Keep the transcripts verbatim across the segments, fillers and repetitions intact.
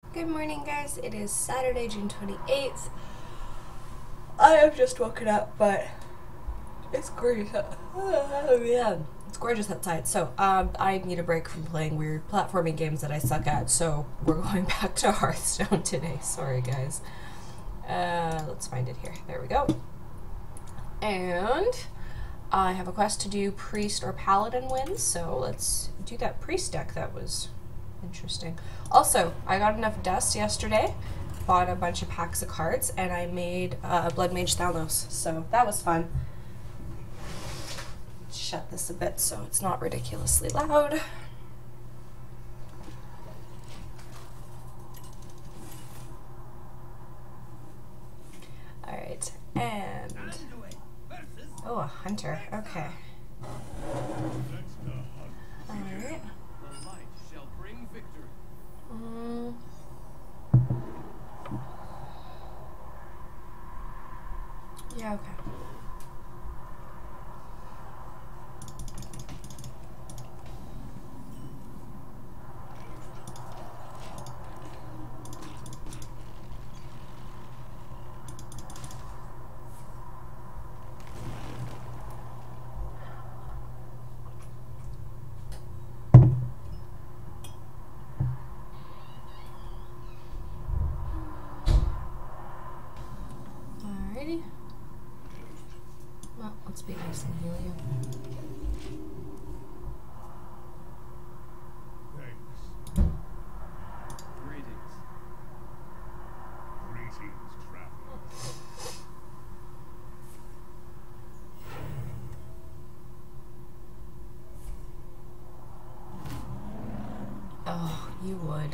Good morning, guys. It is Saturday, June twenty-eighth. I have just woken up, but it's gorgeous. Oh, yeah. It's gorgeous outside. So, um, I need a break from playing weird platforming games that I suck at, so we're going back to Hearthstone today. Sorry, guys. Uh, let's find it here. There we go. And I have a quest to do Priest or Paladin wins, so let's do that Priest deck. That was interesting. Also, I got enough dust yesterday, bought a bunch of packs of cards, and I made uh, Blood Mage Thalnos, so that was fun. Shut this a bit so it's not ridiculously loud. Alright, and... oh, a hunter, okay. Alright. Um, yeah, okay. Alrighty. Well, let's be nice and heal you. Thanks. Greetings. Greetings, traveler. Oh, you would.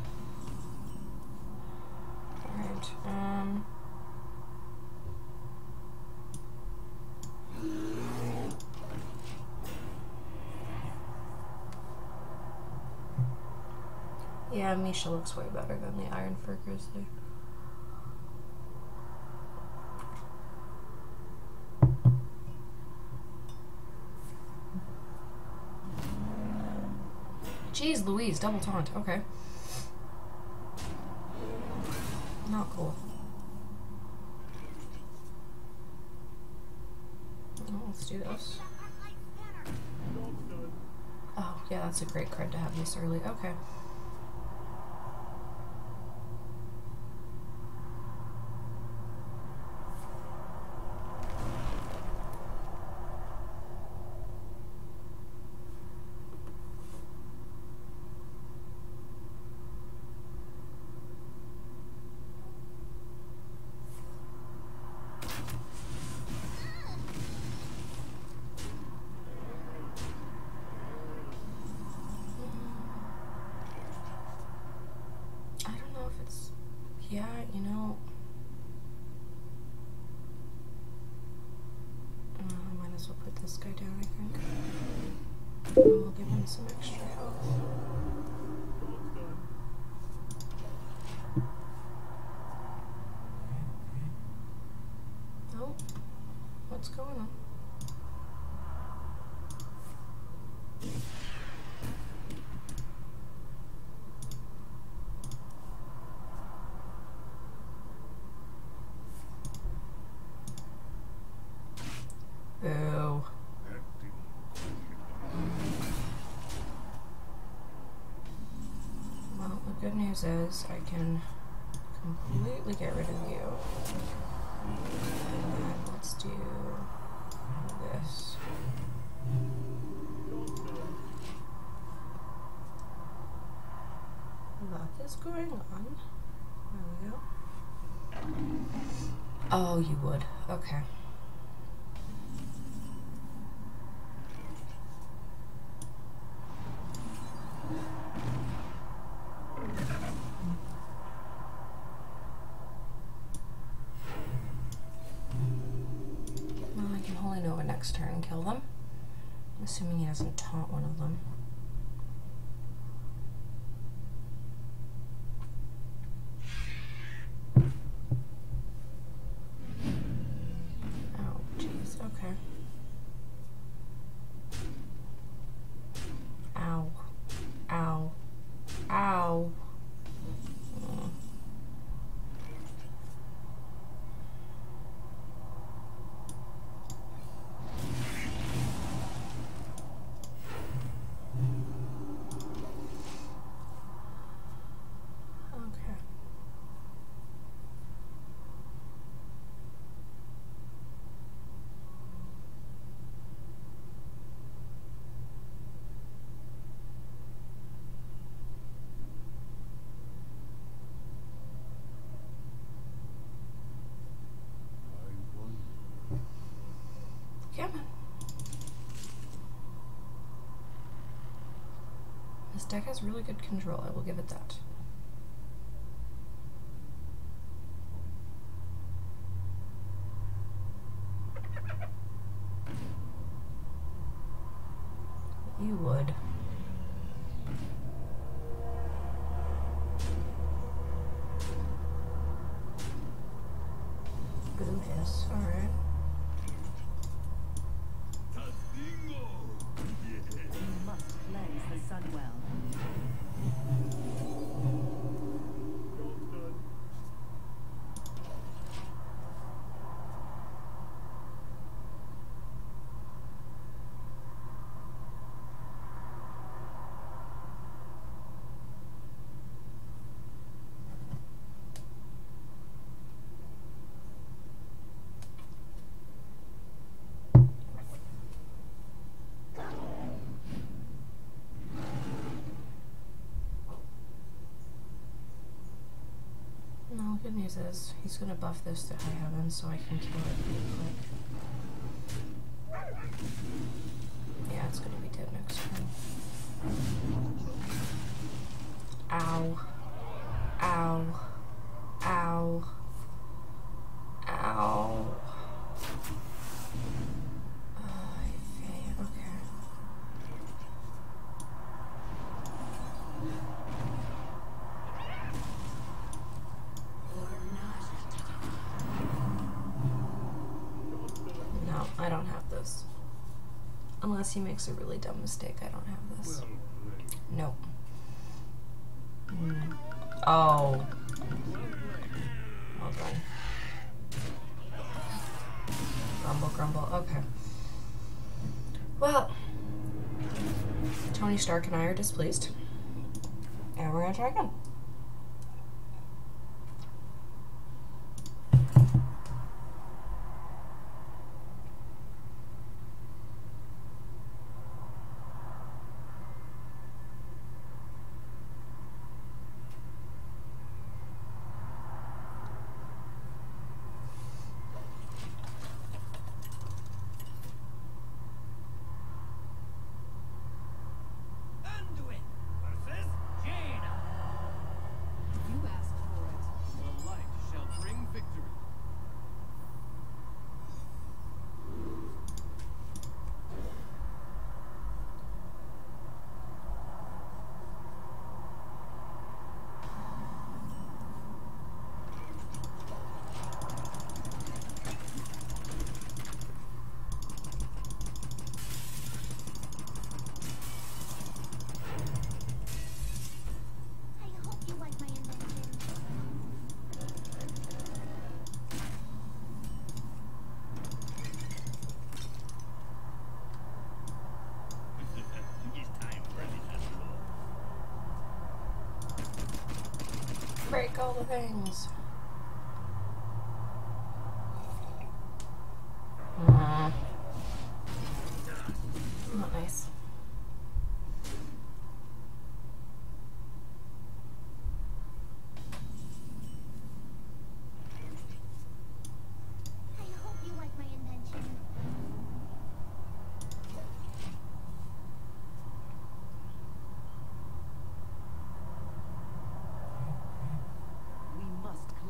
Alright, um... yeah, Misha looks way better than the Ironfur Grizzly. Jeez Louise, double taunt, okay. Not cool. Well, let's do this. Oh, yeah, that's a great card to have this early. Okay. Yeah, you know, uh, I might as well put this guy down, I think. And we'll give him some extra health. Oh, what's going on? Boo. Well, the good news is I can completely get rid of you. And then let's do this. A lot is going on. There we go. Oh, you would. Okay. Well, I can Holy Nova next turn and kill them. Assuming he doesn't taunt one of them. Oh, jeez. Okay. Ow. Ow. Ow. deck has really good control, I will give it that. You would. Goodness, alright. You must cleanse the Sunwell. No, good news is he's gonna buff this to high heaven so I can kill it pretty quick. Yeah, it's gonna be dead next turn. Ow. Ow. Ow. Ow. Oh, okay. No, I don't have this. Unless he makes a really dumb mistake, I don't have this. Nope. Mm. Oh. Well done. Grumble, grumble. Okay. Well, Tony Stark and I are displeased. And we're gonna try again. Break all the things. Mm. Not nice. I hope you like my invention. We must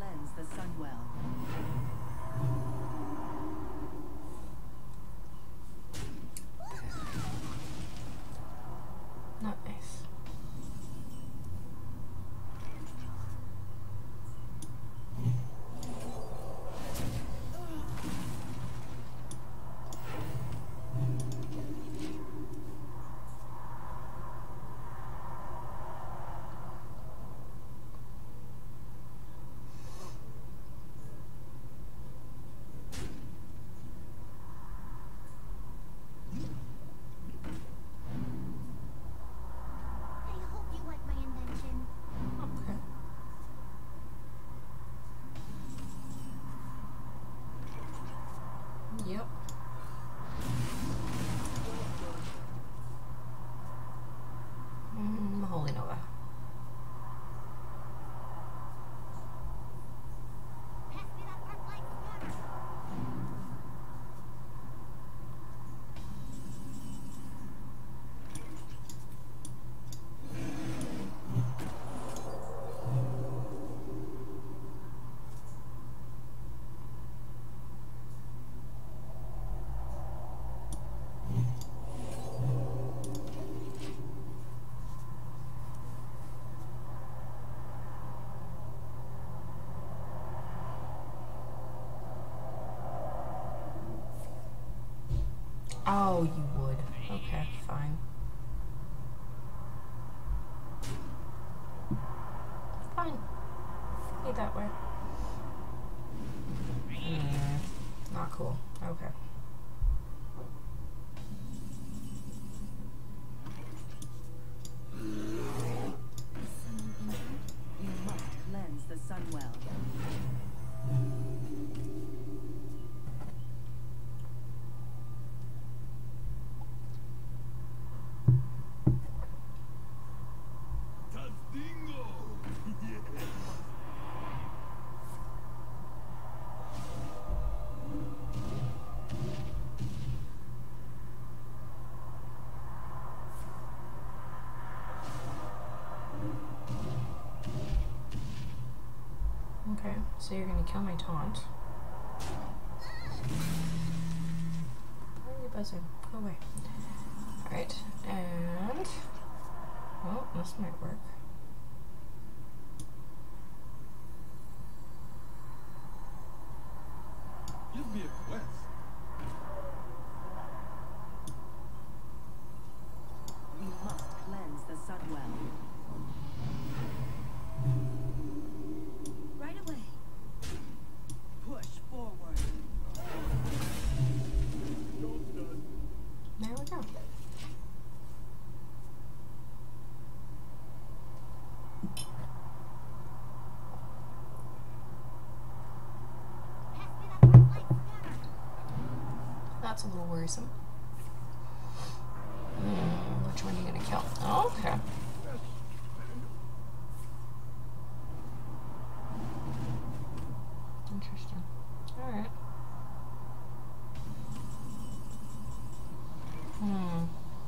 Oh, you would. Okay, fine. Fine. Be that way. Mm, not cool. Okay. You must cleanse the Sunwell. Tastingo! Yeah. Okay, so you're gonna kill my taunt. Why are you buzzing? Go away. Alright, and... well, this might work. Give me a quest. We must cleanse the Sunwell. Right away. Push forward. Job's done. There we go. Pass me that bright light scanner. That's a little worrisome. Hmm, which one are you gonna kill? Oh, okay. Interesting. Alright. Hmm.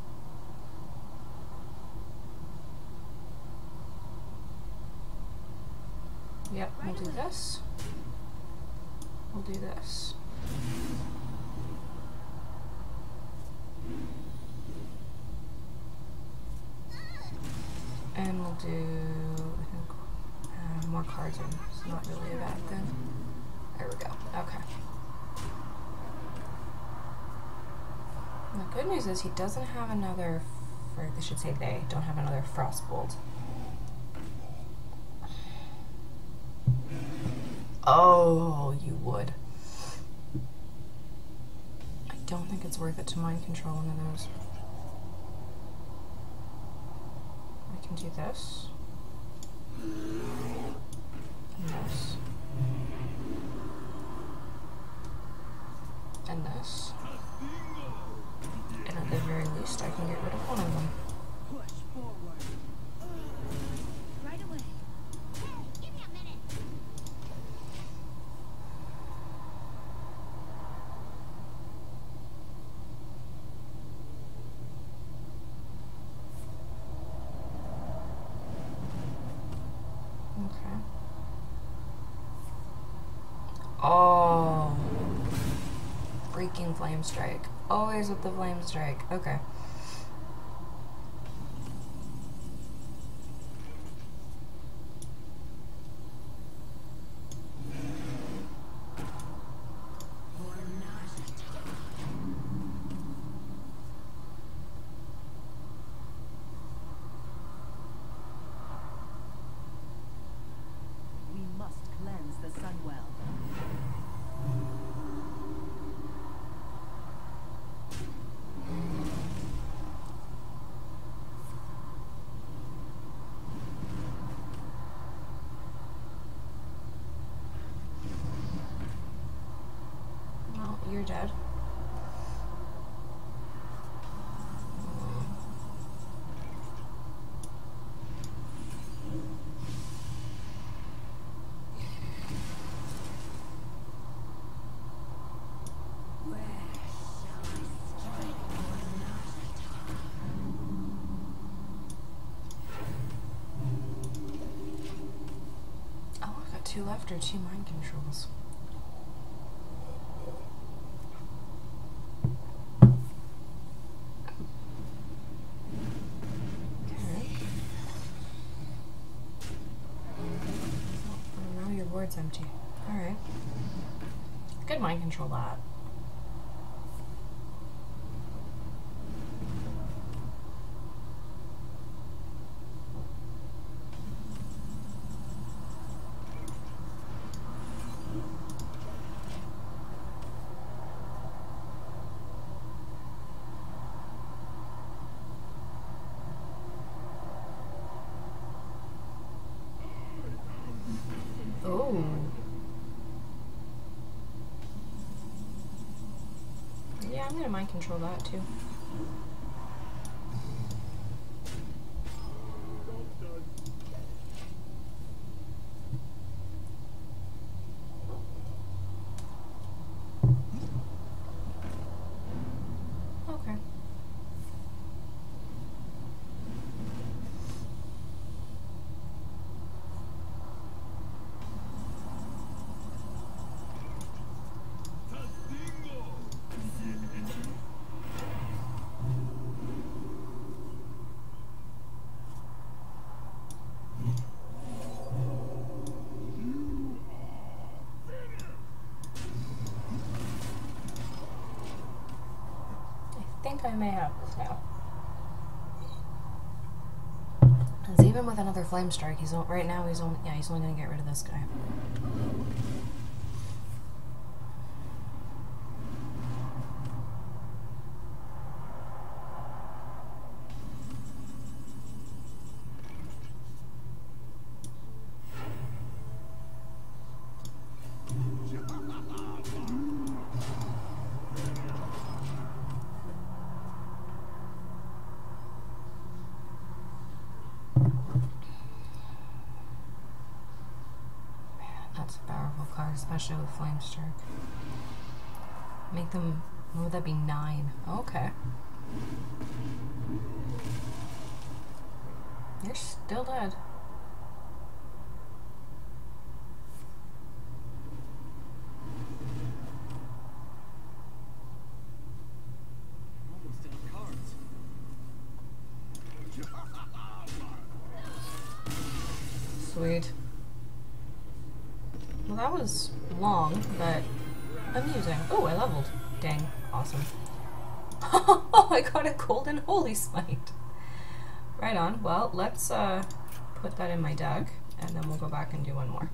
Yep, we'll do this. We'll do this. And we'll do, I think, uh, more cards are it's not really a bad thing. There we go. Okay. The good news is he doesn't have another, or they should say they don't have another Frostbolt. Oh, you would. I don't think it's worth it to mind control one of those. I can do this. And this. And this. And at the very least, I can get rid of one of them. Push forward. Right away. Hey, give me a minute. Okay. Oh. Freaking Flame Strike. Always with the Flame Strike. Okay. We must cleanse the Sunwell. Well, you're dead. Oh, I got two left or two mind controls. Okay. Oh, now your board's empty. Alright. Good mind control that. I'm gonna mind control that too. Job's done. Okay. Tastingo. I think I may have this now. Because even with another flame strike, he's on, right now he's only yeah he's only gonna get rid of this guy. That's a powerful card, especially with Flame Strike. Make them, what would that be, nine? Okay. You're still dead. Almost out of cards. Sweet. Well, that was long, but amusing. Oh, I leveled. Dang. Awesome. Oh, I got a golden holy smite. Right on. Well, let's uh, put that in my deck, and then we'll go back and do one more.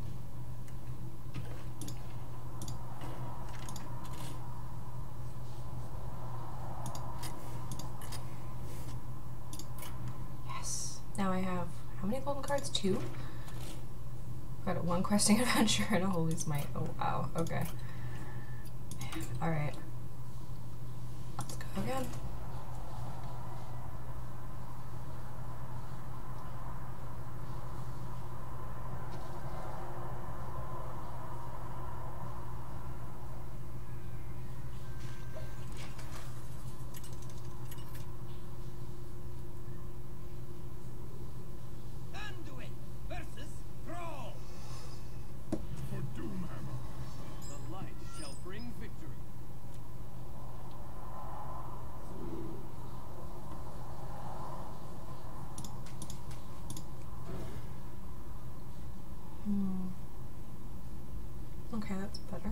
Yes. Now I have, how many golden cards? Two? Got one questing adventure and a holy smite. Oh wow, okay. Alright. Let's go again. Anduin versus Thrall. For Doomhammer. The light shall bring victory. Hmm. Okay, that's better.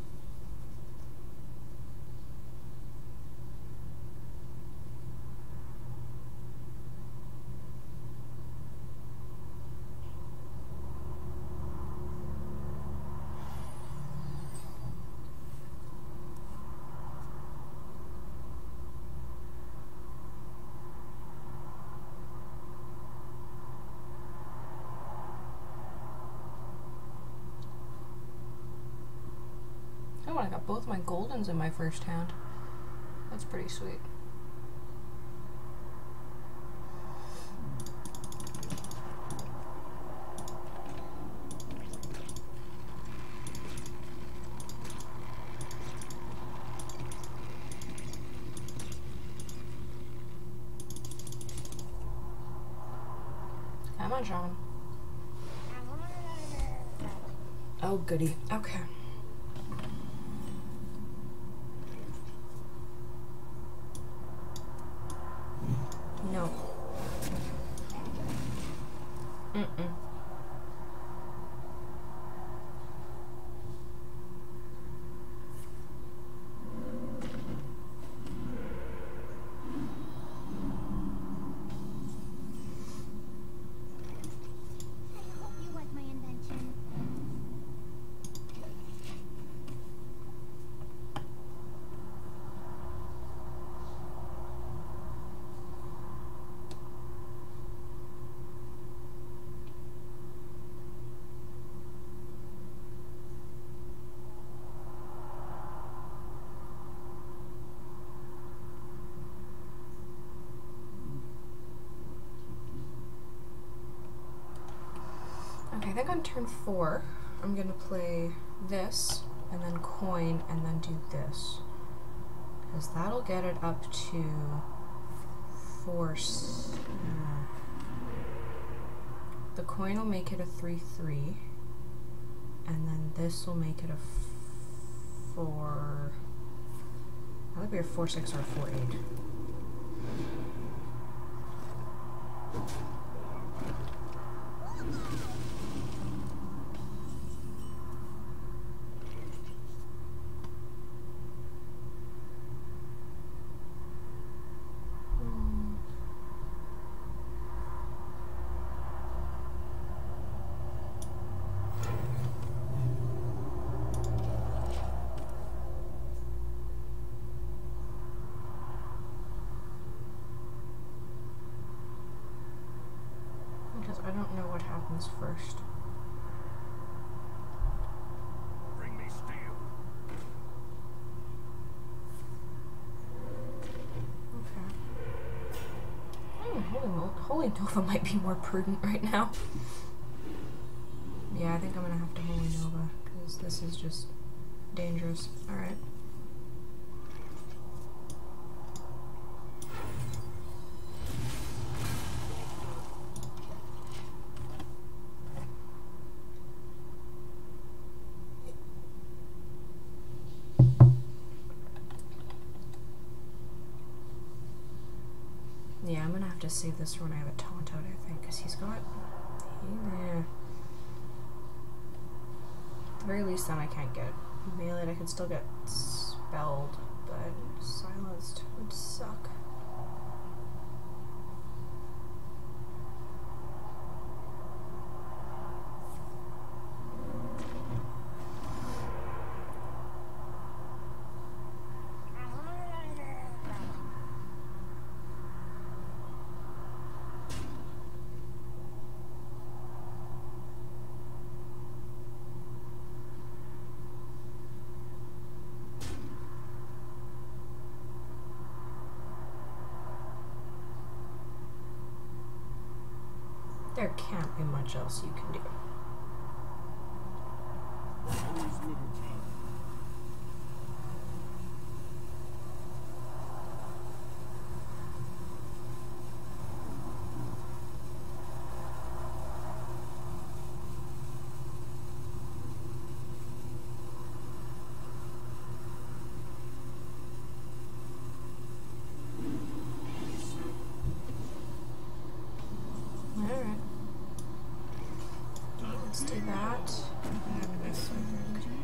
Oh, I got both my goldens in my first hand. That's pretty sweet. Come on, Shaman. Oh, goody. Okay. No. Mm-mm. I hope you like my invention. think on turn four, I'm gonna play this, and then coin, and then do this. Because that'll get it up to force. Uh, the coin will make it a three three, and then this will make it a four. That'll be a four six or a four eight. I don't know what happens first. Bring me steel. Okay. Oh, holy, Mo holy Nova might be more prudent right now. Yeah, I think I'm gonna have to Holy Nova, because this is just dangerous. Alright. Yeah, I'm gonna have to save this for when I have a taunt out, I think, because he's got... Yeah. At the very least, then I can't get melee. I can still get spelled, but silenced would suck. There can't be much else you can do. Always liberty. Alright. Let's do that. And this, I think.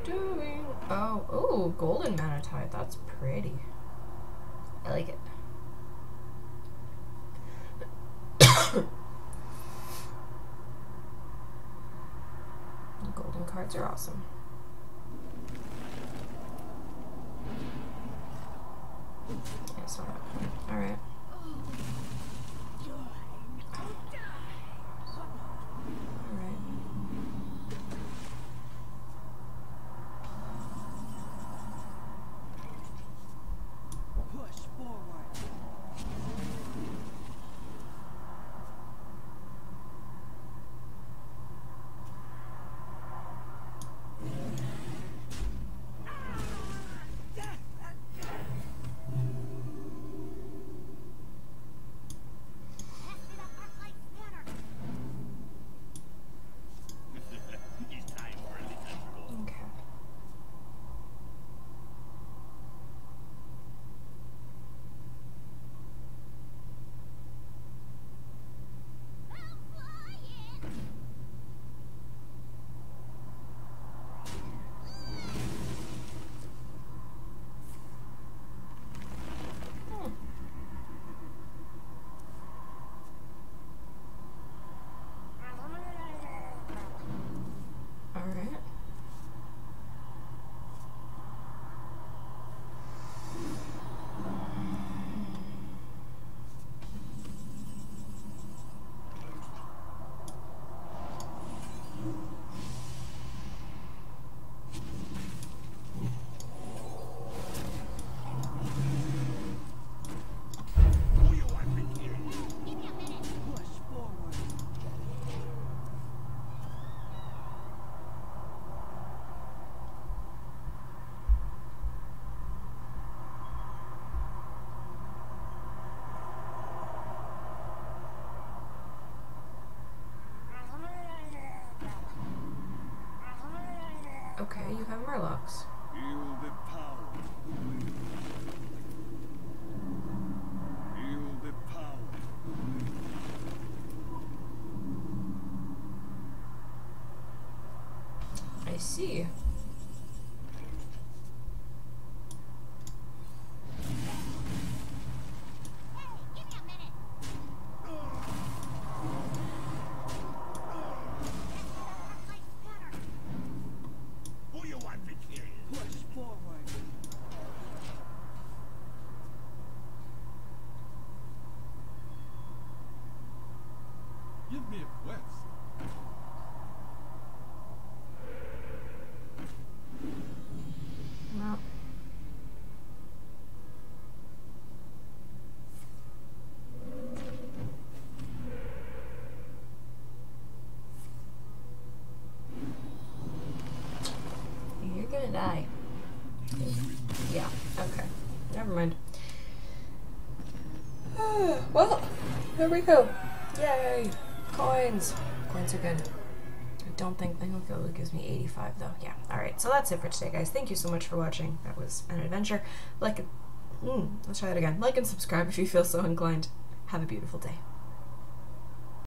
doing? Oh, ooh, golden manatite. That's pretty. I like it. Golden cards are awesome. Yeah, so all right. Push forward. Pass me that arc light scanner. It's time for a little roll. Okay. I'm flying. Hmm. All right. Who you want me here? Give me a minute. Push forward. Okay, you have Murlocs. Feel the power. Feel the power. I see. Hey, give me a minute. Pass me that arc light scanner. Who you want me here? Push forward. Give me a quest. Well. You're gonna die. Yeah, okay. Never mind. Well, there we go. Yay! Coins! Coins are good. I don't think, I don't feel it gives me eighty-five though. Yeah, alright. So that's it for today, guys. Thank you so much for watching. That was an adventure. Like, mm, let's try that again. Like and subscribe if you feel so inclined. Have a beautiful day.